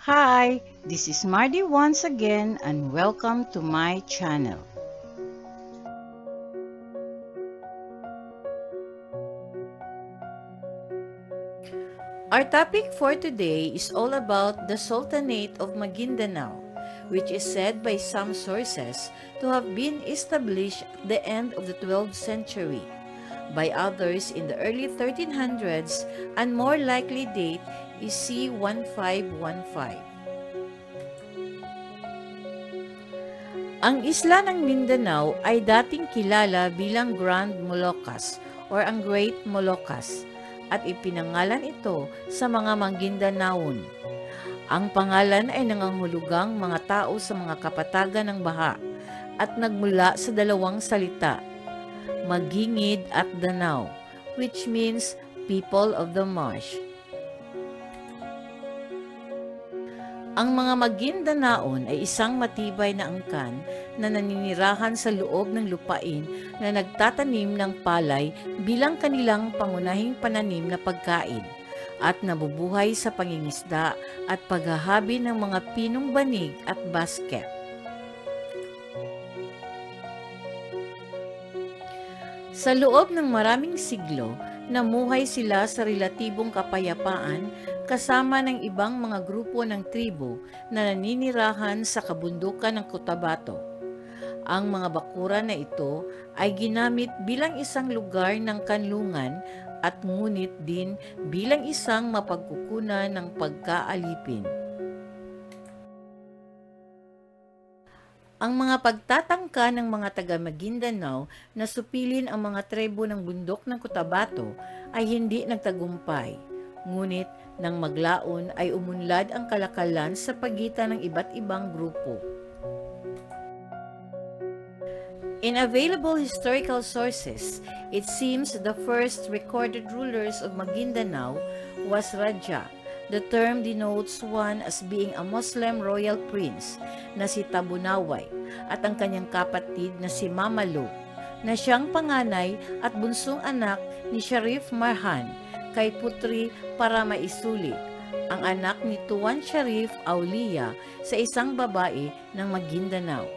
Hi, this is Mardi once again and welcome to my channel. Our topic for today is all about the Sultanate of Maguindanao, which is said by some sources to have been established at the end of the 12th century, by others in the early 1300s, and more likely date is c. 1515. Ang isla ng Mindanao ay dating kilala bilang Grand Moluccas or ang Great Moluccas at ipinangalan ito sa mga Maguindanaon. Ang pangalan ay nangangahulugang mga tao sa mga kapatagan ng baha at nagmula sa dalawang salita, Magingid at Danao, which means people of the marsh. Ang mga Maguindanaon ay isang matibay na angkan na naninirahan sa loob ng lupain na nagtatanim ng palay bilang kanilang pangunahing pananim na pagkain at nabubuhay sa pangingisda at paghahabi ng mga pinong banig at basket. Sa loob ng maraming siglo, namuhay sila sa relatibong kapayapaan kasama ng ibang mga grupo ng tribo na naninirahan sa kabundukan ng Cotabato. Ang mga bakuran na ito ay ginamit bilang isang lugar ng kanlungan at ngunit din bilang isang mapagkukunan ng pagkaalipin. Ang mga pagtatangka ng mga taga Maguindanao na supilin ang mga tribo ng bundok ng Cotabato ay hindi nagtagumpay. Ngunit nang maglaon ay umunlad ang kalakalan sa pagitan ng iba't ibang grupo. In available historical sources, it seems the first recorded rulers of Maguindanao was Raja. The term denotes one as being a Muslim royal prince na si Tabunaway at ang kanyang kapatid na si Mamalo, na siyang panganay at bunsong anak ni Sharif Marhan kay Putri Paramaisuli, ang anak ni Tuan Sharif Aulia sa isang babae ng Maguindanao.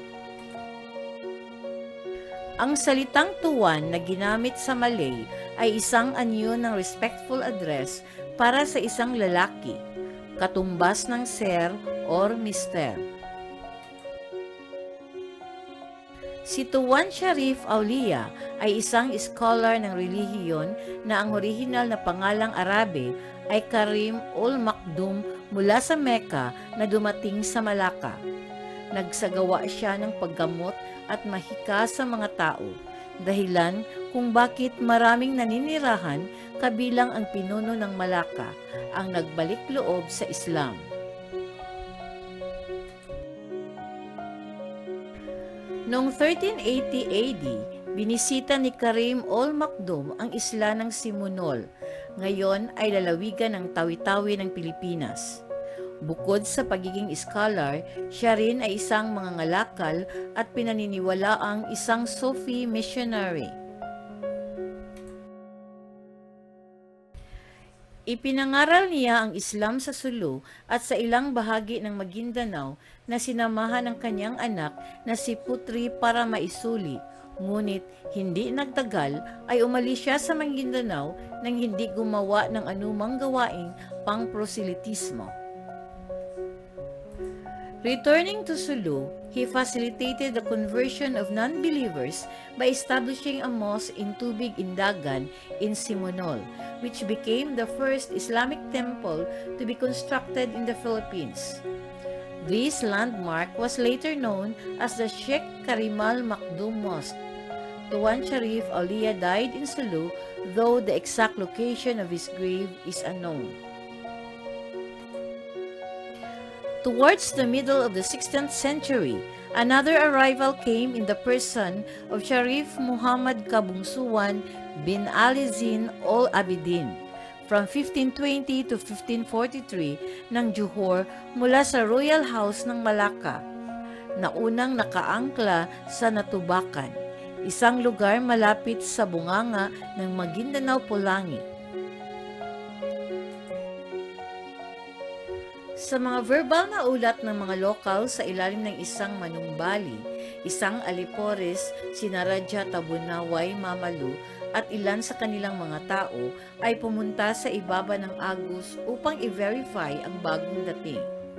Ang salitang tuwan na ginamit sa Malay ay isang anyo ng respectful address para sa isang lalaki, katumbas ng sir or mister. Si Tuan Sharif Aulia ay isang scholar ng relihiyon na ang orihinal na pangalang Arabe ay Karim ul Makdum mula sa Mecca na dumating sa Malacca. Nagsagawa siya ng paggamot at mahika sa mga tao, dahilan kung bakit maraming naninirahan kabilang ang pinuno ng Malacca ang nagbalik loob sa Islam. Noong 1380 AD, binisita ni Karim ul Makdum ang isla ng Simunol, ngayon ay lalawigan ng Tawi-Tawi ng Pilipinas. Bukod sa pagiging scholar, siya rin ay isang mangangalakal at pinaniniwalaang isang Sufi missionary. Ipinangaral niya ang Islam sa Sulu at sa ilang bahagi ng Maguindanao na sinamahan ng kanyang anak na si Putri Paramaisuli. Ngunit hindi nagtagal ay umalis siya sa Maguindanao nang hindi gumawa ng anumang gawaing pang-proselitismo. Returning to Sulu, he facilitated the conversion of non-believers by establishing a mosque in Tubig Indagan in Simunol, which became the first Islamic temple to be constructed in the Philippines. This landmark was later known as the Sheikh Karimal Makdum Mosque. Tuan Sharif Aulia died in Sulu, though the exact location of his grave is unknown. Towards the middle of the 16th century, another arrival came in the person of Sharif Muhammad Kabungsuan bin Ali Zin ul Abidin from 1520 to 1543 ng Johor mula sa Royal House ng Malacca, na unang nakaangkla sa Natubakan, isang lugar malapit sa bunganga ng Maguindanao Pulangi. Sa mga verbal na ulat ng mga lokal sa ilalim ng isang manumbali, isang alipores, sina Radya Tabunaway Mamalu at ilan sa kanilang mga tao ay pumunta sa ibaba ng Agus upang i-verify ang bagong dating.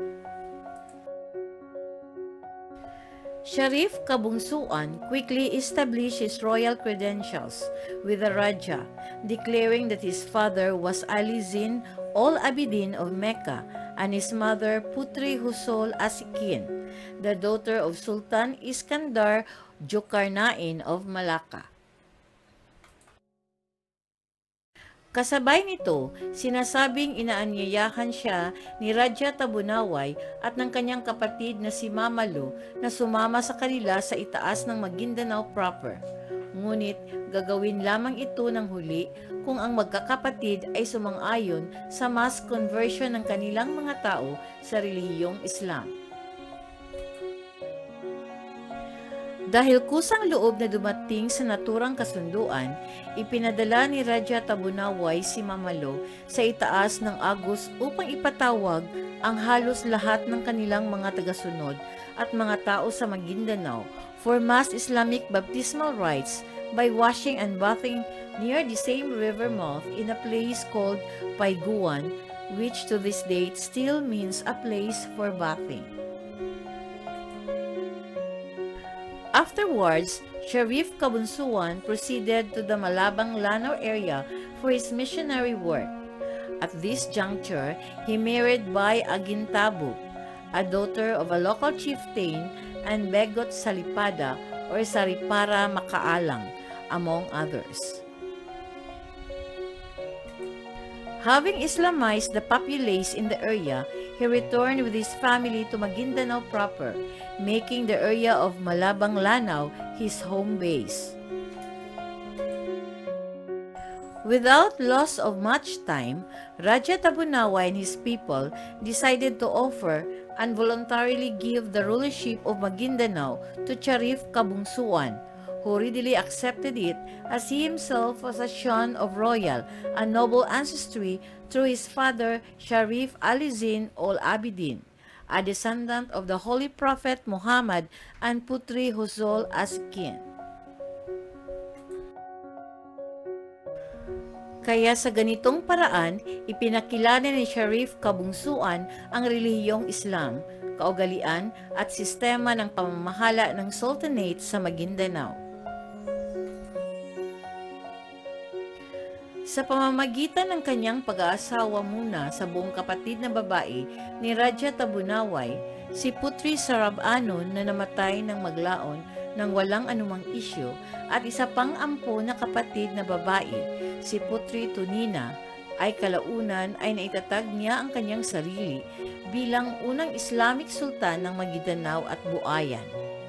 Sharif Kabungsuan quickly established his royal credentials with the Raja, declaring that his father was Ali Zin Ol Abidin of Mecca and his mother Putri Husol Asikin, the daughter of Sultan Iskandar Zulkarnain of Malacca. Kasabay nito, sinasabing inaanyayahan siya ni Radya Tabunaway at ng kanyang kapatid na si Mamalu na sumama sa kanila sa itaas ng Maguindanao proper. Ngunit gagawin lamang ito ng huli kung ang magkakapatid ay sumang-ayon sa mass conversion ng kanilang mga tao sa relihiyong Islam. Dahil kusang loob na dumating sa naturang kasunduan, ipinadala ni Radya Tabunaway si Mamalo sa itaas ng Agus upang ipatawag ang halos lahat ng kanilang mga tagasunod at mga tao sa Maguindanao for mass Islamic baptismal rites by washing and bathing near the same river mouth in a place called Paiguan, which to this date still means a place for bathing. Afterwards, Sharif Kabunsuan proceeded to the Malabang Lanao area for his missionary work. At this juncture, he married Bay Agintabu, a daughter of a local chieftain, and Begot Salipada or Saripara Makaalang, among others. Having Islamized the populace in the area, he returned with his family to Maguindanao proper, making the area of Malabang Lanao his home base. Without loss of much time, Radya Tabunaway and his people decided to offer and voluntarily give the rulership of Maguindanao to Sharif Kabungsuan, who readily accepted it as he himself was a son of royal and noble ancestry through his father Sharif Ali Zin Ol Abidin, a descendant of the Holy Prophet Muhammad and Putri Husol Asikin. Kaya sa ganitong paraan, ipinakilala ni Sharif Kabungsuan ang relihiyong Islam, kaugalian at sistema ng pamamahala ng Sultanate sa Maguindanao. Sa pamamagitan ng kanyang pag-aasawa muna sa buong kapatid na babae ni Radya Tabunaway, si Putri Sarabanon na namatay ng maglaon ng walang anumang isyu at isa pang ampo na kapatid na babae, si Putri Tunina, ay kalaunan ay naitatag niya ang kanyang sarili bilang unang Islamic Sultan ng Maguindanao at Buayan.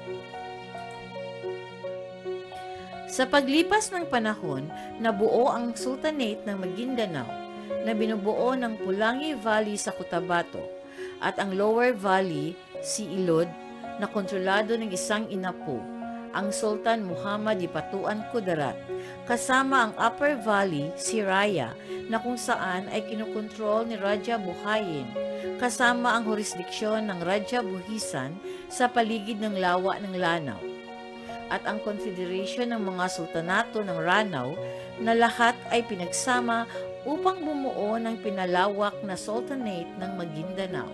Sa paglipas ng panahon, nabuo ang Sultanate ng Maguindanao na binubuo ng Pulangi Valley sa Cotabato at ang Lower Valley, si Ilod, na kontrolado ng isang inapo, ang Sultan Muhammad Ipatuan Kudarat, kasama ang Upper Valley, si Raya, na kung saan ay kinukontrol ni Radya Buhayin, kasama ang jurisdiksyon ng Radya Buhisan sa paligid ng lawa ng Lanao, at ang Confederation ng mga Sultanato ng Ranao na lahat ay pinagsama upang bumuo ng pinalawak na Sultanate ng Maguindanao.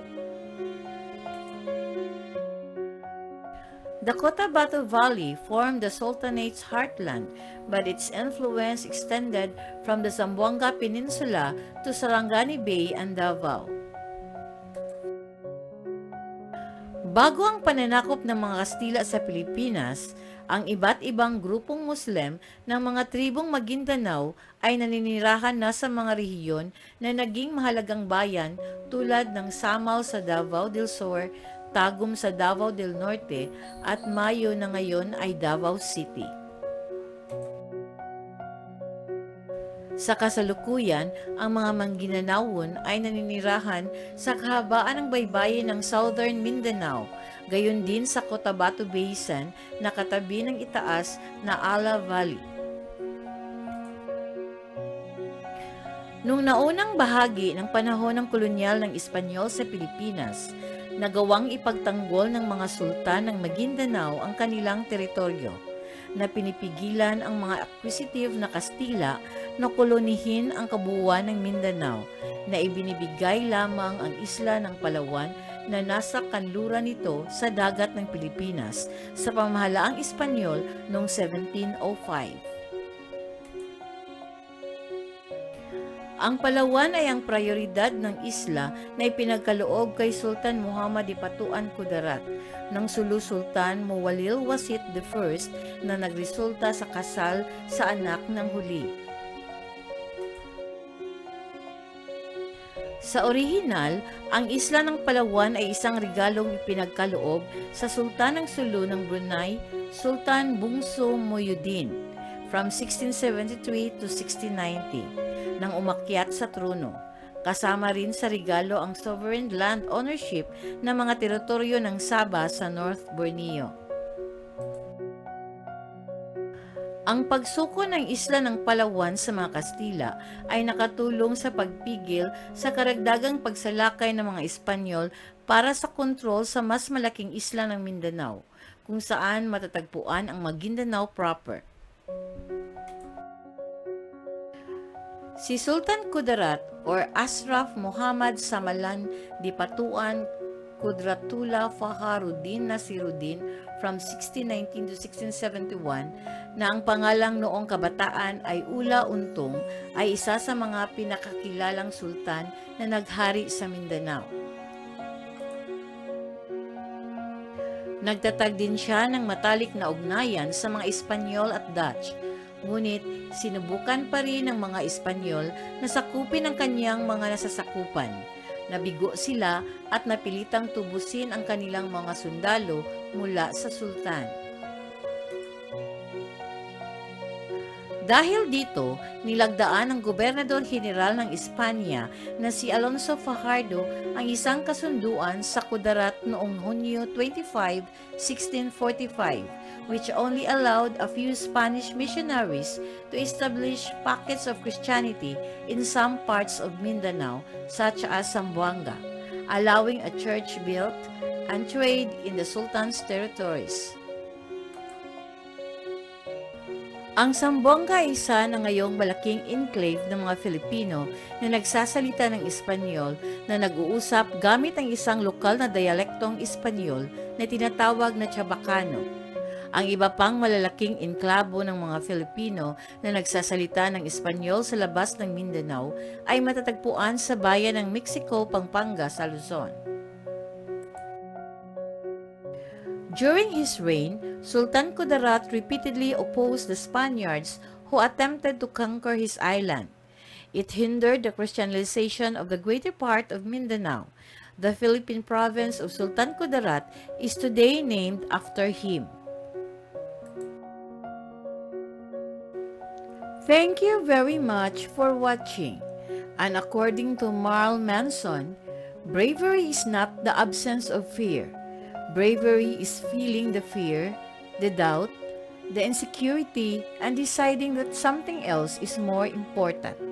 The Cotabato Valley formed the Sultanate's heartland, but its influence extended from the Zamboanga Peninsula to Sarangani Bay and Davao. Bago ang pananakop ng mga Kastila sa Pilipinas, ang iba't ibang grupong Muslim ng mga tribong Maguindanao ay naninirahan na sa mga rehiyon na naging mahalagang bayan tulad ng Samal sa Davao del Sur, Tagum sa Davao del Norte at Mayo na ngayon ay Davao City. Sa kasalukuyan, ang mga Mangginaawon ay naninirahan sa kahabaan ng baybayin ng Southern Mindanao, gayon din sa Cotabato Basin na katabi ng itaas na Ala Valley. Nung naunang bahagi ng panahon ng kolonyal ng Espanyol sa Pilipinas, nagawang ipagtanggol ng mga sultan ng Maguindanao ang kanilang teritoryo, na pinipigilan ang mga acquisitive na Kastila na kolonihin ang kabuuan ng Mindanao, na ibinibigay lamang ang isla ng Palawan na nasa kanluran nito sa dagat ng Pilipinas sa pamahalaang Espanyol noong 1705. Ang Palawan ay ang prioridad ng isla na ipinagkaloob kay Sultan Muhammad Ipatuan Kudarat ng Sulu Sultan Muwallil Wasit I na nagresulta sa kasal sa anak ng huli. Sa orihinal, ang isla ng Palawan ay isang regalong ipinagkaloob sa Sultan ng Sulu ng Brunei, Sultan Bungsu Muhyiddin, from 1673 to 1690. Nang umakyat sa trono. Kasama rin sa regalo ang sovereign land ownership ng mga teritoryo ng Sabah sa North Borneo. Ang pagsuko ng isla ng Palawan sa mga Kastila ay nakatulong sa pagpigil sa karagdagang pagsalakay ng mga Espanyol para sa kontrol sa mas malaking isla ng Mindanao, kung saan matatagpuan ang Maguindanao proper. Si Sultan Kudarat or Ashraf Muhammad Samalan Dipatuan Kudratullah Fakharuddin Nasiruddin from 1619 to 1671 na ang pangalang noong kabataan ay Ula Untong ay isa sa mga pinakakilalang sultan na naghari sa Mindanao. Nagtatag din siya ng matalik na ugnayan sa mga Espanyol at Dutch. Ngunit sinubukan pa rin ng mga Espanyol na sakupin ang kanyang mga nasasakupan. Nabigo sila at napilitang tubusin ang kanilang mga sundalo mula sa sultan. Dahil dito, nilagdaan ng Gobernador General ng Espanya na si Alonso Fajardo ang isang kasunduan sa Kudarat noong Hunyo 25, 1645, which only allowed a few Spanish missionaries to establish pockets of Christianity in some parts of Mindanao, such as Zamboanga, allowing a church built and trade in the Sultan's territories. Ang Zamboanga ay isa na ngayong malaking enclave ng mga Filipino na nagsasalita ng Espanyol na nag-uusap gamit ang isang lokal na dialektong Espanyol na tinatawag na Chabacano. Ang iba pang malalaking enklabo ng mga Filipino na nagsasalita ng Espanyol sa labas ng Mindanao ay matatagpuan sa bayan ng Mexico, Pampanga sa Luzon. During his reign, Sultan Kudarat repeatedly opposed the Spaniards who attempted to conquer his island. It hindered the Christianization of the greater part of Mindanao. The Philippine province of Sultan Kudarat is today named after him. Thank you very much for watching. And according to Marl Manson, bravery is not the absence of fear. Bravery is feeling the fear, the doubt, the insecurity, and deciding that something else is more important.